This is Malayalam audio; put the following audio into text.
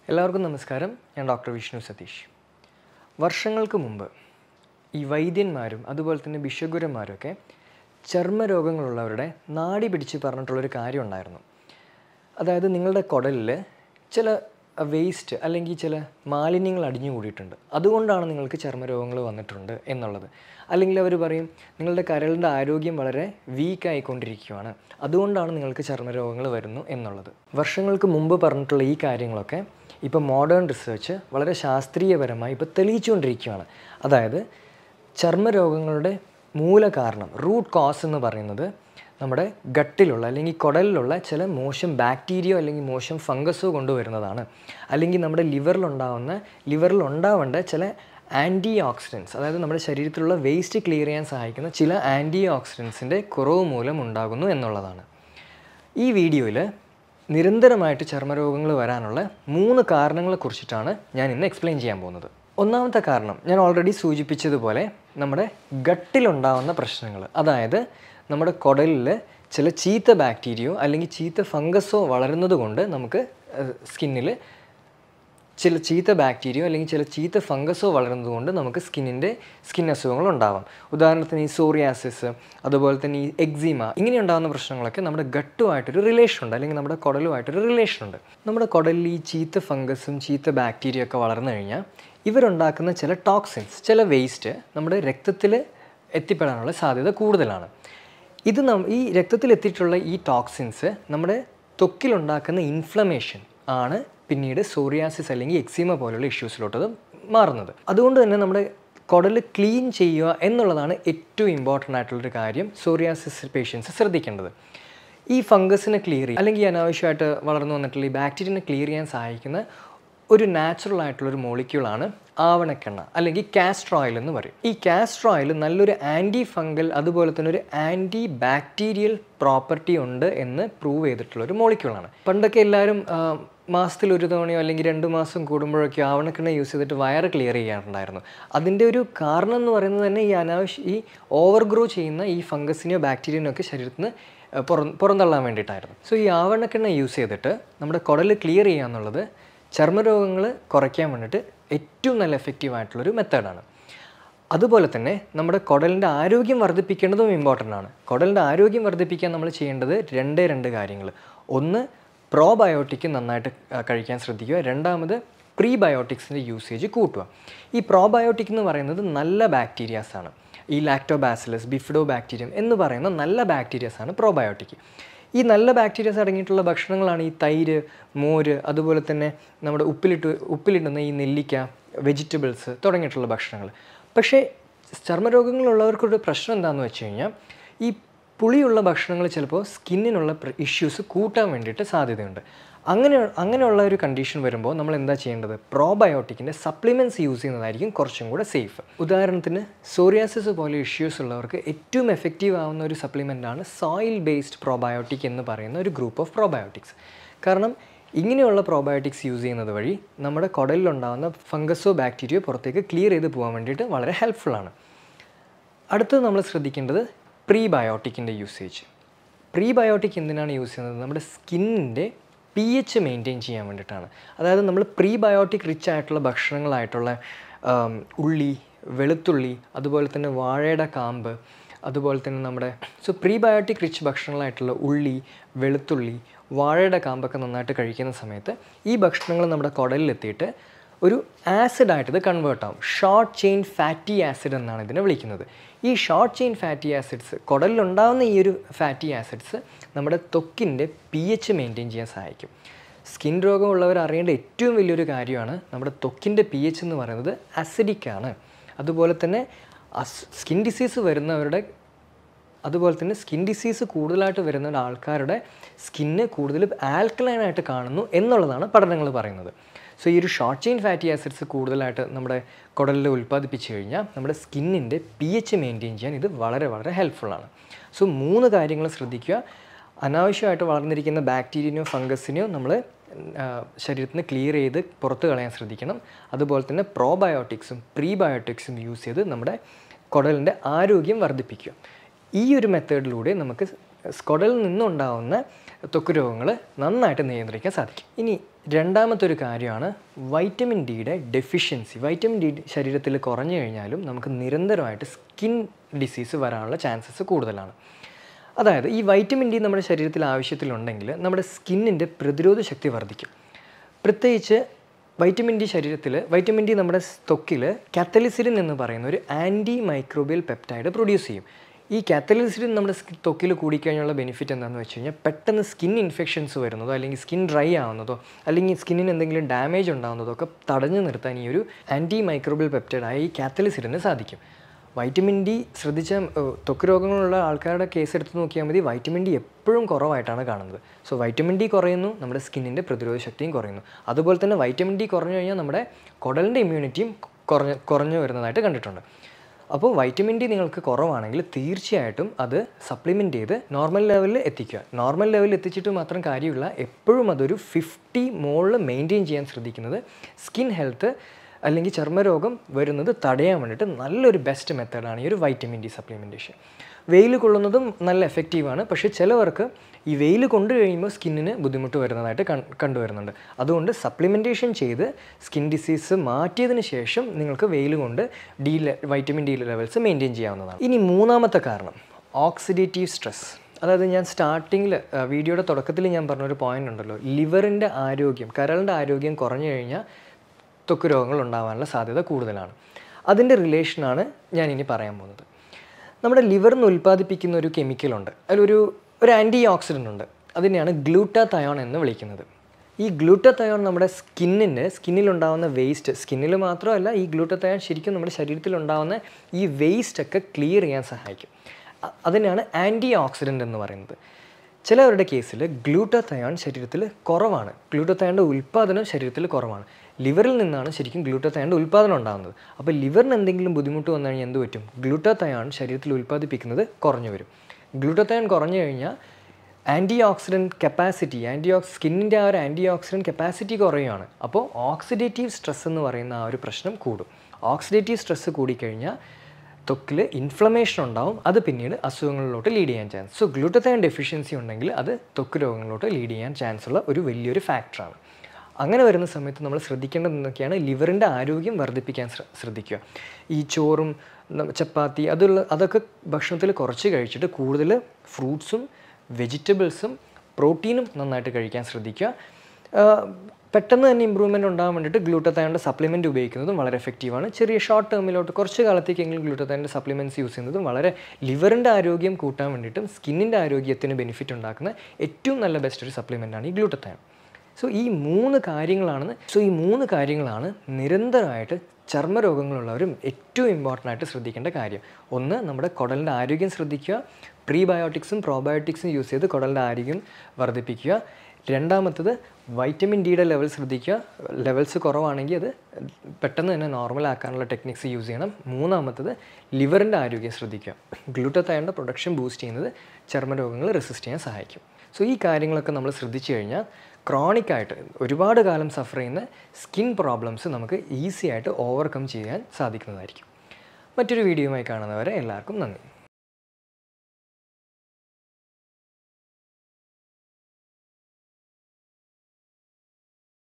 എല്ലാവർക്കും നമസ്കാരം. ഞാൻ ഡോക്ടർ വിഷ്ണു സതീഷ്. വർഷങ്ങൾക്ക് മുമ്പ് ഈ വൈദ്യന്മാരും അതുപോലെ തന്നെ ഭിഷഗ്വരന്മാരൊക്കെ ചർമ്മരോഗങ്ങളുള്ളവരുടെ നാഡി പിടിച്ച് പറഞ്ഞിട്ടുള്ളൊരു കാര്യം ഉണ്ടായിരുന്നു. അതായത് നിങ്ങളുടെ കുടലിൽ ചില വേസ്റ്റ് അല്ലെങ്കിൽ ചില മാലിന്യങ്ങൾ അടിഞ്ഞുകൂടിയിട്ടുണ്ട്, അതുകൊണ്ടാണ് നിങ്ങൾക്ക് ചർമ്മരോഗങ്ങൾ വന്നിട്ടുണ്ട് എന്നുള്ളത്. അല്ലെങ്കിൽ അവർ പറയും നിങ്ങളുടെ കരളിൻ്റെ ആരോഗ്യം വളരെ വീക്കായിക്കൊണ്ടിരിക്കുകയാണ്, അതുകൊണ്ടാണ് നിങ്ങൾക്ക് ചർമ്മരോഗങ്ങൾ വരുന്നു എന്നുള്ളത്. വർഷങ്ങൾക്ക് മുമ്പ് പറഞ്ഞിട്ടുള്ള ഈ കാര്യങ്ങളൊക്കെ ഇപ്പോൾ മോഡേൺ റിസർച്ച് വളരെ ശാസ്ത്രീയപരമായി ഇപ്പോൾ തെളിയിച്ചുകൊണ്ടിരിക്കുകയാണ്. അതായത് ചർമ്മരോഗങ്ങളുടെ മൂലകാരണം, റൂട്ട് കോസ് എന്ന് പറയുന്നത് നമ്മുടെ ഗട്ടിലുള്ള അല്ലെങ്കിൽ കുടലിലുള്ള ചില മോശം ബാക്ടീരിയോ അല്ലെങ്കിൽ മോശം ഫംഗസോ കൊണ്ടുവരുന്നതാണ്. അല്ലെങ്കിൽ നമ്മുടെ ലിവറിലുണ്ടാവേണ്ട ചില ആൻറ്റി ഓക്സിഡൻസ്, അതായത് നമ്മുടെ ശരീരത്തിലുള്ള വേസ്റ്റ് ക്ലിയർ ചെയ്യാൻ സഹായിക്കുന്ന ചില ആൻറ്റി ഓക്സിഡൻസിൻ്റെ കുറവ് മൂലം ഉണ്ടാകുന്നു എന്നുള്ളതാണ്. ഈ വീഡിയോയിൽ നിരന്തരമായിട്ട് ചർമ്മരോഗങ്ങൾ വരാനുള്ള 3 കാരണങ്ങളെക്കുറിച്ചിട്ടാണ് ഞാൻ ഇന്ന് എക്സ്പ്ലെയിൻ ചെയ്യാൻ പോകുന്നത്. ഒന്നാമത്തെ കാരണം ഞാൻ ഓൾറെഡി സൂചിപ്പിച്ചതുപോലെ നമ്മുടെ ഗട്ടിലുണ്ടാകുന്ന പ്രശ്നങ്ങൾ, അതായത് നമ്മുടെ കുടലിൽ ചില ചീത്ത ബാക്ടീരിയോ അല്ലെങ്കിൽ ചീത്ത ഫംഗസോ വളരുന്നത് കൊണ്ട് നമുക്ക് സ്കിന്നിൽ ചില ചീത്ത ബാക്ടീരിയോ അല്ലെങ്കിൽ ചില ചീത്ത ഫംഗസോ വളരുന്നത് കൊണ്ട് നമുക്ക് സ്കിൻ അസുഖങ്ങൾ ഉണ്ടാവാം. ഉദാഹരണത്തിന് ഈ സോറിയാസിസ്, അതുപോലെ തന്നെ ഈ എക്സിമ, ഇങ്ങനെ ഉണ്ടാകുന്ന പ്രശ്നങ്ങളൊക്കെ നമ്മുടെ ഗട്ടുമായിട്ടൊരു റിലേഷൻ ഉണ്ട്, അല്ലെങ്കിൽ നമ്മുടെ കുടലുമായിട്ടൊരു റിലേഷൻ ഉണ്ട്. നമ്മുടെ കുടലിൽ ഈ ചീത്ത ഫംഗസും ചീത്ത ബാക്ടീരിയ ഒക്കെ വളർന്നു കഴിഞ്ഞാൽ ഇവരുണ്ടാക്കുന്ന ചില ടോക്സിൻസ്, ചില വേസ്റ്റ് നമ്മുടെ രക്തത്തിൽ എത്തിപ്പെടാനുള്ള സാധ്യത കൂടുതലാണ്. ഈ രക്തത്തിൽ എത്തിയിട്ടുള്ള ഈ ടോക്സിൻസ് നമ്മുടെ ത്വക്കിലുണ്ടാക്കുന്ന ഇൻഫ്ലമേഷൻ ആണ് പിന്നീട് സോറിയാസിസ് അല്ലെങ്കിൽ എക്സിമ പോലുള്ള ഇഷ്യൂസിലോട്ടത് മാറുന്നത്. അതുകൊണ്ട് തന്നെ നമ്മുടെ കുടൽ ക്ലീൻ ചെയ്യുക എന്നുള്ളതാണ് ഏറ്റവും ഇമ്പോർട്ടൻ്റ് ആയിട്ടുള്ളൊരു കാര്യം സോറിയാസിസ് പേഷ്യൻസ് ശ്രദ്ധിക്കേണ്ടത്. ഈ ഫംഗസിനെ ക്ലിയർ ചെയ്യുക അല്ലെങ്കിൽ അനാവശ്യമായിട്ട് വളർന്നു വന്നിട്ടുള്ള ഈ ബാക്ടീരിയനെ ക്ലിയർ ചെയ്യാൻ സഹായിക്കുന്ന ഒരു നാച്ചുറൽ ആയിട്ടുള്ളൊരു മോളിക്യൂളാണ് ആവണക്കെണ്ണ അല്ലെങ്കിൽ കാസ്റ്റർ ഓയിൽ എന്ന് പറയും. ഈ കാസ്റ്റർ ഓയിൽ നല്ലൊരു ആൻറ്റി ഫംഗൽ അതുപോലെ തന്നെ ഒരു ആൻറ്റി ബാക്ടീരിയൽ പ്രോപ്പർട്ടി ഉണ്ട് എന്ന് പ്രൂവ് ചെയ്തിട്ടുള്ളൊരു മോളിക്യൂളാണ്. പണ്ടൊക്കെ എല്ലാവരും മാസത്തിൽ ഒരു തവണയോ അല്ലെങ്കിൽ 2 മാസം കൂടുമ്പോഴൊക്കെ ആവണക്കെണ്ണ യൂസ് ചെയ്തിട്ട് വയറ് ക്ലിയർ ചെയ്യാറുണ്ടായിരുന്നു. അതിൻ്റെ ഒരു കാരണം എന്ന് പറയുന്നത് തന്നെ ഈ ഓവർഗ്രോ ചെയ്യുന്ന ഈ ഫംഗസിനെയോ ബാക്ടീരിയനെയോ ഒക്കെ ശരീരത്തിന് പുറന്തള്ളാൻ വേണ്ടിയിട്ടായിരുന്നു. സോ ഈ ആവണക്കെണ്ണ യൂസ് ചെയ്തിട്ട് നമ്മുടെ കുടൽ ക്ലിയർ ചെയ്യുക എന്നുള്ളത് ചർമ്മരോഗങ്ങൾ കുറയ്ക്കാൻ വേണ്ടിയിട്ട് ഏറ്റവും നല്ല എഫക്റ്റീവായിട്ടുള്ളൊരു മെത്തേഡാണ്. അതുപോലെ തന്നെ നമ്മുടെ കുടലിൻ്റെ ആരോഗ്യം വർദ്ധിപ്പിക്കേണ്ടതും ഇമ്പോർട്ടൻ്റ് ആണ്. കുടലിൻ്റെ ആരോഗ്യം വർദ്ധിപ്പിക്കാൻ നമ്മൾ ചെയ്യേണ്ടത് 2 കാര്യങ്ങൾ. ഒന്ന്, പ്രോബയോട്ടിക് നന്നായിട്ട് കഴിക്കാൻ ശ്രദ്ധിക്കുക. രണ്ടാമത്, പ്രീബയോട്ടിക്സിൻ്റെ യൂസേജ് കൂട്ടുക. ഈ പ്രോബയോട്ടിക് എന്ന് പറയുന്നത് നല്ല ബാക്ടീരിയാസാണ്. ഈ ലാക്ടോബാസിലസ്, ബിഫിഡോ ബാക്ടീരിയം എന്ന് പറയുന്ന നല്ല ബാക്ടീരിയാസാണ് പ്രോബയോട്ടിക്. ഈ നല്ല ബാക്ടീരിയസ് അടങ്ങിയിട്ടുള്ള ഭക്ഷണങ്ങളാണ് ഈ തൈര്, മോര്, അതുപോലെ തന്നെ നമ്മുടെ ഉപ്പിലിടുന്ന ഈ നെല്ലിക്ക, വെജിറ്റബിൾസ് തുടങ്ങിയിട്ടുള്ള ഭക്ഷണങ്ങൾ. പക്ഷേ ചർമ്മരോഗങ്ങളുള്ളവർക്കൊരു പ്രശ്നം എന്താണെന്ന് വെച്ച് കഴിഞ്ഞാൽ ഈ പുളിയുള്ള ഭക്ഷണങ്ങൾ ചിലപ്പോൾ സ്കിന്നിനുള്ള ഇഷ്യൂസ് കൂട്ടാൻ വേണ്ടിയിട്ട് സാധ്യതയുണ്ട്. അങ്ങനെയുള്ള ഒരു കണ്ടീഷൻ വരുമ്പോൾ നമ്മൾ എന്താ ചെയ്യേണ്ടത്? പ്രോബയോട്ടിക്കിൻ്റെ സപ്ലിമെൻറ്റ്സ് യൂസ് ചെയ്യുന്നതായിരിക്കും കുറച്ചും കൂടെ സേഫ്. ഉദാഹരണത്തിന് സോറിയാസിസ് പോലെ ഇഷ്യൂസ് ഉള്ളവർക്ക് ഏറ്റവും എഫക്റ്റീവ് ആവുന്ന ഒരു സപ്ലിമെൻ്റാണ് സോയിൽ ബേസ്ഡ് പ്രോബയോട്ടിക് എന്ന് പറയുന്ന ഒരു ഗ്രൂപ്പ് ഓഫ് പ്രോബയോട്ടിക്സ്. കാരണം ഇങ്ങനെയുള്ള പ്രോബയോട്ടിക്സ് യൂസ് ചെയ്യുന്നത് വഴി നമ്മുടെ കുടലിലുണ്ടാകുന്ന ഫംഗസോ ബാക്ടീരിയോ പുറത്തേക്ക് ക്ലിയർ ചെയ്ത് പോകാൻ വേണ്ടിയിട്ട് വളരെ ഹെൽപ്ഫുള്ളാണ്. അടുത്തത് നമ്മൾ ശ്രദ്ധിക്കേണ്ടത് പ്രീബയോട്ടിക്കിൻ്റെ യൂസേജ്. പ്രീബയോട്ടിക് എന്തിനാണ് യൂസ് ചെയ്യുന്നത്? നമ്മുടെ സ്കിന്നിൻ്റെ pH മെയിൻറ്റെയിൻ ചെയ്യാൻ വേണ്ടിയിട്ടാണ്. അതായത് നമ്മൾ പ്രീബയോട്ടിക് റിച്ച് ആയിട്ടുള്ള ഭക്ഷണങ്ങളായിട്ടുള്ള ഉള്ളി, വെളുത്തുള്ളി, അതുപോലെ തന്നെ വാഴയുടെ കാമ്പ്, അതുപോലെ തന്നെ പ്രീബയോട്ടിക് റിച്ച് ഭക്ഷണങ്ങളായിട്ടുള്ള ഉള്ളി, വെളുത്തുള്ളി, വാഴയുടെ കാമ്പൊക്കെ നന്നായിട്ട് കഴിക്കുന്ന സമയത്ത് ഈ ഭക്ഷണങ്ങൾ നമ്മുടെ കുടലിലെത്തിയിട്ട് ഒരു ആസിഡായിട്ട് ഇത് കൺവേർട്ട് ആവും. ഷോർട്ട് ചെയിൻ ഫാറ്റി ആസിഡ് എന്നാണ് ഇതിനെ വിളിക്കുന്നത്. ഈ ഷോർട്ട് ചെയിൻ ഫാറ്റി ആസിഡ്സ്, കുടലിലുണ്ടാകുന്ന ഈ ഒരു ഫാറ്റി ആസിഡ്സ് നമ്മുടെ ത്വക്കിൻ്റെ pH മെയിൻറ്റെയിൻ ചെയ്യാൻ സഹായിക്കും. സ്കിൻ രോഗമുള്ളവർ അറിയേണ്ട ഏറ്റവും വലിയൊരു കാര്യമാണ് നമ്മുടെ ത്വക്കിൻ്റെ pH എന്ന് പറയുന്നത് അസിഡിക്കാണ്. അതുപോലെ തന്നെ സ്കിൻ ഡിസീസ് കൂടുതലായിട്ട് വരുന്ന ആൾക്കാരുടെ സ്കിന്ന് കൂടുതൽ ആൽക്കലൈനായിട്ട് കാണുന്നു എന്നുള്ളതാണ് പഠനങ്ങൾ പറയുന്നത്. സോ ഈ ഒരു ഷോർട്ട് ചെയിൻ ഫാറ്റി ആസിഡ്സ് കൂടുതലായിട്ട് നമ്മുടെ കുടലിൽ ഉൽപ്പാദിപ്പിച്ച് കഴിഞ്ഞാൽ നമ്മുടെ സ്കിന്നിൻ്റെ pH മെയിൻറ്റെയിൻ ചെയ്യാൻ ഇത് വളരെ വളരെ ഹെൽപ്ഫുള്ളാണ്. സോ 3 കാര്യങ്ങൾ ശ്രദ്ധിക്കുക. അനാവശ്യമായിട്ട് വളർന്നിരിക്കുന്ന ബാക്ടീരിയനെയോ ഫംഗസിനെയോ നമ്മൾ ശരീരത്തിന് ക്ലിയർ ചെയ്ത് പുറത്ത് കളയാൻ ശ്രദ്ധിക്കണം. അതുപോലെ തന്നെ പ്രോബയോട്ടിക്സും പ്രീബയോട്ടിക്സും യൂസ് ചെയ്ത് നമ്മുടെ കുടലിൻ്റെ ആരോഗ്യം വർദ്ധിപ്പിക്കുക. ഈ ഒരു മെത്തേഡിലൂടെ നമുക്ക് കുടലിൽ നിന്നുണ്ടാകുന്ന ത്വക്ക് രോഗങ്ങൾ നന്നായിട്ട് നിയന്ത്രിക്കാൻ സാധിക്കും. ഇനി രണ്ടാമത്തെ ഒരു കാര്യമാണ് വൈറ്റമിൻ ഡിയുടെ ഡെഫിഷ്യൻസി. വൈറ്റമിൻ ഡി ശരീരത്തിൽ കുറഞ്ഞു കഴിഞ്ഞാലും നമുക്ക് നിരന്തരമായിട്ട് സ്കിൻ ഡിസീസ് വരാനുള്ള ചാൻസസ് കൂടുതലാണ്. അതായത് ഈ വൈറ്റമിൻ ഡി നമ്മുടെ ശരീരത്തിൽ ആവശ്യത്തിലുണ്ടെങ്കിൽ നമ്മുടെ സ്കിന്നിൻ്റെ പ്രതിരോധ ശക്തി വർദ്ധിക്കും. പ്രത്യേകിച്ച് വൈറ്റമിൻ ഡി നമ്മുടെ ത്വക്കിൽ കാത്തലിസിഡിൻ എന്ന് പറയുന്ന ഒരു ആൻറ്റി മൈക്രോബിയൽ പെപ്റ്റൈഡ് പ്രൊഡ്യൂസ് ചെയ്യും. ഈ കാത്തലിസിഡിൻ നമ്മുടെ ത്വക്കിൽ കൂടിക്കഴിഞ്ഞുള്ള ബെനിഫിറ്റ് എന്താണെന്ന് വെച്ച് കഴിഞ്ഞാൽ പെട്ടെന്ന് സ്കിൻ ഇൻഫെക്ഷൻസ് വരുന്നതോ അല്ലെങ്കിൽ സ്കിൻ ഡ്രൈ ആവുന്നതോ അല്ലെങ്കിൽ സ്കിന്നിന് എന്തെങ്കിലും ഡാമേജ് ഉണ്ടാകുന്നതോ ഒക്കെ തടഞ്ഞു നിർത്താൻ ഈ ഒരു ആൻറ്റി മൈക്രോബിയൽ പെപ്റ്റൈഡായ ഈ കാത്തലിസിഡിന് സാധിക്കും. വൈറ്റമിൻ ഡി ശ്രദ്ധിച്ച ത്വക്ക് രോഗങ്ങളുള്ള ആൾക്കാരുടെ കേസ് എടുത്ത് നോക്കിയാൽ മതി, വൈറ്റമിൻ ഡി എപ്പോഴും കുറവായിട്ടാണ് കാണുന്നത്. സോ വൈറ്റമിൻ ഡി കുറയുന്നു, നമ്മുടെ സ്കിന്നിൻ്റെ പ്രതിരോധ ശക്തിയും കുറയുന്നു. അതുപോലെ തന്നെ വൈറ്റമിൻ ഡി കുറഞ്ഞു കഴിഞ്ഞാൽ നമ്മുടെ കുടലിൻ്റെ ഇമ്മ്യൂണിറ്റിയും കുറഞ്ഞു വരുന്നതായിട്ട് കണ്ടിട്ടുണ്ട്. അപ്പോൾ വൈറ്റമിൻ ഡി നിങ്ങൾക്ക് കുറവാണെങ്കിൽ തീർച്ചയായിട്ടും അത് സപ്ലിമെൻറ്റ് ചെയ്ത് നോർമൽ ലെവലിൽ എത്തിക്കുക. നോർമൽ ലെവലിൽ എത്തിച്ചിട്ട് മാത്രം കാര്യമില്ല, എപ്പോഴും അതൊരു 50 മുകളിൽ മെയിൻറ്റെയിൻ ചെയ്യാൻ ശ്രദ്ധിക്കുന്നത് സ്കിൻ ഹെൽത്ത് അല്ലെങ്കിൽ ചർമ്മരോഗം വരുന്നത് തടയാൻ വേണ്ടിയിട്ട് നല്ലൊരു ബെസ്റ്റ് മെത്തേഡാണ് ഈ ഒരു വൈറ്റമിൻ ഡി സപ്ലിമെൻറ്റേഷൻ. വെയിൽ കൊള്ളുന്നതും നല്ല എഫക്റ്റീവാണ്. പക്ഷേ ചിലവർക്ക് ഈ വെയിൽ കൊണ്ടു കഴിയുമ്പോൾ സ്കിന്നിന് ബുദ്ധിമുട്ട് വരുന്നതായിട്ട് കണ്ടുവരുന്നുണ്ട്. അതുകൊണ്ട് സപ്ലിമെൻറ്റേഷൻ ചെയ്ത് സ്കിൻ ഡിസീസ് മാറ്റിയതിന് ശേഷം നിങ്ങൾക്ക് വെയിൽ കൊണ്ട് വൈറ്റമിൻ ഡി ലെവൽസ് മെയിൻറ്റെയിൻ ചെയ്യാവുന്നതാണ്. ഇനി മൂന്നാമത്തെ കാരണം ഓക്സിഡേറ്റീവ് സ്ട്രെസ്. അതായത് ഞാൻ സ്റ്റാർട്ടിങ്ങിൽ വീഡിയോയുടെ തുടക്കത്തിൽ ഞാൻ പറഞ്ഞൊരു പോയിൻ്റ് ഉണ്ടല്ലോ, ലിവറിൻ്റെ ആരോഗ്യം, കരളിൻ്റെ ആരോഗ്യം കുറഞ്ഞു കഴിഞ്ഞാൽ ത്വക്ക് രോഗങ്ങൾ ഉണ്ടാകാനുള്ള സാധ്യത കൂടുതലാണ്. അതിൻ്റെ റിലേഷനാണ് ഞാൻ ഇനി പറയാൻ പോകുന്നത്. നമ്മുടെ ലിവറിൽ നിന്ന് ഉൽപ്പാദിപ്പിക്കുന്ന ഒരു കെമിക്കലുണ്ട്, അതിലൊരു ആൻറ്റി ഓക്സിഡൻ്റ് ഉണ്ട്, അതിനെയാണ് ഗ്ലൂട്ടാതയോൺ എന്ന് വിളിക്കുന്നത്. ഈ ഗ്ലൂട്ടാതയോൺ നമ്മുടെ സ്കിന്നിലുണ്ടാകുന്ന വേസ്റ്റ്, സ്കിന്നിൽ മാത്രമല്ല ഈ ഗ്ലൂട്ടാതയോൺ ശരിക്കും നമ്മുടെ ശരീരത്തിലുണ്ടാകുന്ന ഈ വേസ്റ്റൊക്കെ ക്ലിയർ ചെയ്യാൻ സഹായിക്കും. അതിനാണ് ആൻറ്റി ഓക്സിഡൻ്റ് എന്ന് പറയുന്നത്. ചിലവരുടെ കേസിൽ ഗ്ലൂട്ടാതയോൺ ശരീരത്തിൽ കുറവാണ്, ഗ്ലൂട്ടാതയോണിൻ്റെ ഉൽപ്പാദനം ശരീരത്തിൽ കുറവാണ്. ലിവറിൽ നിന്നാണ് ശരിക്കും ഗ്ലൂട്ടാതയോണിൻ്റെ ഉൽപ്പാദനം ഉണ്ടാകുന്നത്. അപ്പോൾ ലിവറിന് എന്തെങ്കിലും ബുദ്ധിമുട്ട് വന്നു കഴിഞ്ഞാൽ എന്ത് പറ്റും? ഗ്ലൂട്ടാതയോൺ ശരീരത്തിൽ ഉൽപ്പാദിപ്പിക്കുന്നത് കുറഞ്ഞു വരും. ഗ്ലൂട്ടാതയോൺ കുറഞ്ഞു കഴിഞ്ഞാൽ ആൻറ്റി ഓക്സിഡൻറ്റ് കപ്പാസിറ്റി, സ്കിന്നിൻ്റെ ആ ഒരു ആൻറ്റി ഓക്സിഡൻറ്റ് കപ്പാസിറ്റി കുറയുകയാണ്. അപ്പോൾ ഓക്സിഡേറ്റീവ് സ്ട്രെസ് എന്ന് പറയുന്ന ആ ഒരു പ്രശ്നം കൂടും. ഓക്സിഡേറ്റീവ് സ്ട്രെസ് കൂടിക്കഴിഞ്ഞാൽ ത്വക്കിൽ ഇൻഫ്ലമേഷൻ ഉണ്ടാവും, അത് പിന്നീട് അസുഖങ്ങളിലോട്ട് ലീഡ് ചെയ്യാൻ ചാൻസ്. സോ ഗ്ലൂട്ടാതയോൺ ഡെഫിഷ്യൻസി ഉണ്ടെങ്കിൽ അത് ത്വക്ക് രോഗങ്ങളിലോട്ട് ലീഡ് ചെയ്യാൻ ചാൻസ് ഉള്ള ഒരു വലിയൊരു ഫാക്ടറാണ്. അങ്ങനെ വരുന്ന സമയത്ത് നമ്മൾ ശ്രദ്ധിക്കേണ്ടത് എന്തൊക്കെയാണ്? ലിവറിൻ്റെ ആരോഗ്യം വർദ്ധിപ്പിക്കാൻ ശ്രദ്ധിക്കുക. ഈ ചോറും ചപ്പാത്തി അതൊക്കെ ഭക്ഷണത്തിൽ കുറച്ച് കഴിച്ചിട്ട് കൂടുതൽ ഫ്രൂട്ട്സും വെജിറ്റബിൾസും പ്രോട്ടീനും നന്നായിട്ട് കഴിക്കാൻ ശ്രദ്ധിക്കുക. പെട്ടെന്ന് തന്നെ ഇമ്പ്രൂവ്മെൻറ്റ് ഉണ്ടാകാൻ വേണ്ടിയിട്ട് ഗ്ലൂട്ടാതയോണിൻ്റെ സപ്ലിമെൻറ്റ് ഉപയോഗിക്കുന്നതും വളരെ എഫക്റ്റീവാണ്. ചെറിയ ഷോർട്ട് ടേമിലോട്ട് കുറച്ച് കാലത്തേക്കെങ്കിലും ഗ്ലൂട്ടാതയോണിൻ്റെ സപ്ലിമെൻറ്റ്സ് യൂസ് ചെയ്യുന്നതും വളരെ ലിവറിൻ്റെ ആരോഗ്യം കൂട്ടാൻ വേണ്ടിയിട്ടും സ്കിന്നിൻ്റെ ആരോഗ്യത്തിന് ബെനിഫിറ്റ് ഉണ്ടാക്കുന്ന ഏറ്റവും നല്ല ബെസ്റ്റ് ഒരു സപ്ലിമെൻറ്റാണ് ഈ ഗ്ലൂട്ടാതയോൺ. സോ ഈ മൂന്ന് കാര്യങ്ങളാണ് നിരന്തരമായിട്ട് ചർമ്മരോഗങ്ങളുള്ളവരും ഏറ്റവും ഇമ്പോർട്ടൻ്റ് ആയിട്ട് ശ്രദ്ധിക്കേണ്ട കാര്യം. ഒന്ന്, നമ്മുടെ കുടലിൻ്റെ ആരോഗ്യം ശ്രദ്ധിക്കുക, പ്രീബയോട്ടിക്സും പ്രോബയോട്ടിക്സും യൂസ് ചെയ്ത് കുടലിൻ്റെ ആരോഗ്യം വർദ്ധിപ്പിക്കുക. രണ്ടാമത്തത്, വൈറ്റമിൻ ഡിയുടെ ലെവൽ ശ്രദ്ധിക്കുക, ലെവൽസ് കുറവാണെങ്കിൽ അത് പെട്ടെന്ന് തന്നെ നോർമൽ ആക്കാനുള്ള ടെക്നിക്സ് യൂസ് ചെയ്യണം. മൂന്നാമത്തത്, ലിവറിൻ്റെ ആരോഗ്യം ശ്രദ്ധിക്കുക. ഗ്ലൂട്ടാതയോണിൻ്റെ പ്രൊഡക്ഷൻ ബൂസ്റ്റ് ചെയ്യുന്നത് ചർമ്മരോഗങ്ങൾ റെസിസ്റ്റ് ചെയ്യാൻ സഹായിക്കും. സോ ഈ കാര്യങ്ങളൊക്കെ നമ്മൾ ശ്രദ്ധിച്ചു കഴിഞ്ഞാൽ ക്രോണിക്കായിട്ട് ഒരുപാട് കാലം സഫർ ചെയ്യുന്ന സ്കിൻ പ്രോബ്ലംസ് നമുക്ക് ഈസി ആയിട്ട് ഓവർകം ചെയ്യാൻ സാധിക്കുന്നതായിരിക്കും. മറ്റൊരു വീഡിയോയുമായി കാണുന്നവരെ എല്ലാവർക്കും നന്ദി.